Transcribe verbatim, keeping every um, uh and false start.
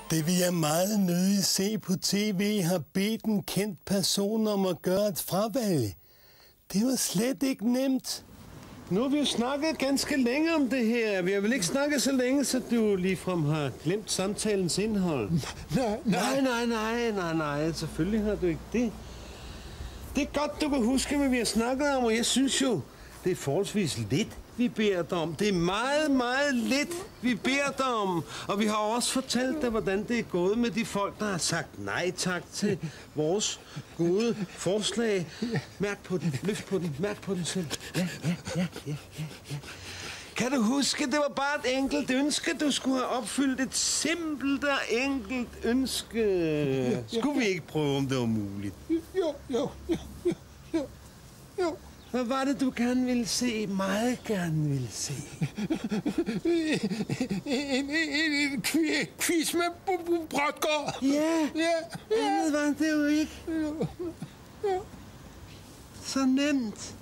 Det vil jeg meget nødig se på tv, har bedt en kendt person om at gøre et fravalg. Det var slet ikke nemt. Nu har vi jo snakket ganske længe om det her. Vi har vel ikke snakket så længe, så du ligefrem har glemt samtalens indhold. Nej, nej, nej, nej, nej, nej. Selvfølgelig har du ikke det. Det er godt, du kan huske, hvad vi har snakket om, og jeg synes jo, det er forholdsvis lidt, vi beder dig om. Det er meget, meget lidt, vi beder dig om. Og vi har også fortalt dig, hvordan det er gået med de folk, der har sagt nej tak til vores gode forslag. Mærk på den, løft på den, mærk på den selv. Ja, ja, ja, ja, ja, ja. Kan du huske, det var bare et enkelt ønske, du skulle have opfyldt. Et simpelt og enkelt ønske. Skulle vi ikke prøve, om det var muligt? Jo, jo, jo, jo, jo, jo. Hvad var det, du gerne ville se? Meget gerne ville se. En, en, en quiz med Brodgaard. Ja, ja, andet var det jo ikke. ja, ja. Så nemt.